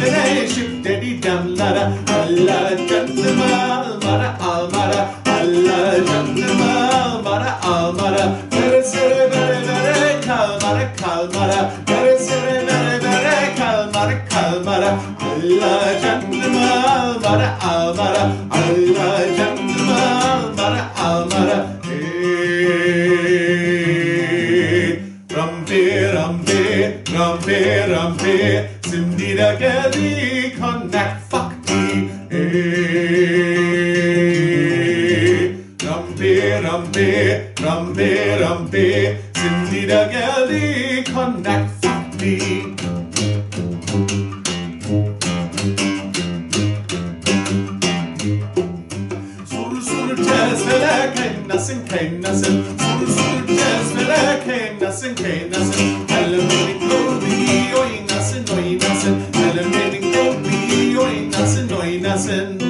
gelsene şıp dedi damlara. Allah canıma almara almara. Allah canıma almara almara. Vere sere vere vere kalmara kalmara. Vere sere vere vere kalmara kalmara. Allah canıma almara almara. Allah canıma almara almara. Rumpi rumpi rumpi rumpi, şimdi de geldi konak vakti. Rumpi rumpi rumpi rumpi, şimdi de geldi konak vakti. Kaynasın kaynasın, sur cezvele kaynasın kaynasın. Ellemenin kobi oynasın oynasın. Ellemenin kobi oynasın oynasın.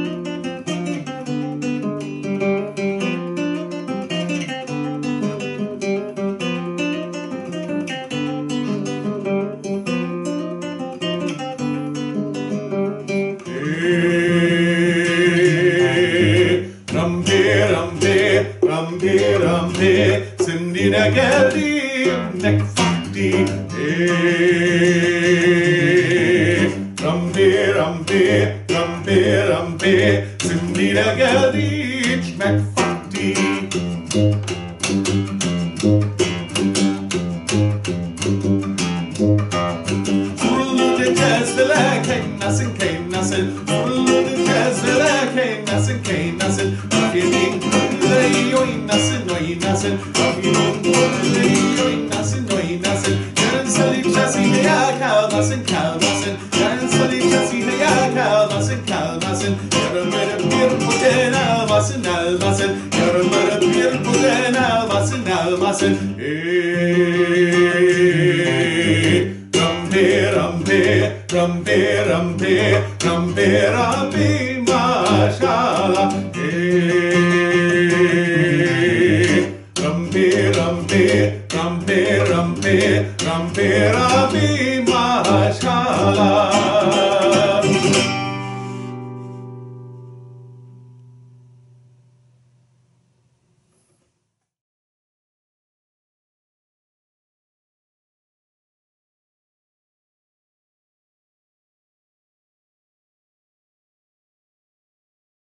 Rumpi rumpi, şimdi de geldi nek vakti. Rumpi rumpi rumpi rumpi, şimdi de geldi içmek vakti. Vurulur cezvele kaynasın kaynasın. Vurulur cezvele kaynasın kaynasın. Afiyet'in kulleyi oynasın oynasın. Afiyet'in kulleyi oynasın oynasın. Yarın salipçası ya kalmasın kalmasın. Yarın salipçası ya kalmasın kalmasın. Yarın böyle bir puden almasın almasın. Yarın böyle bir puden almasın almasın. Rumpi rumpi rumpi rumpi rumpi rumpi maşallah.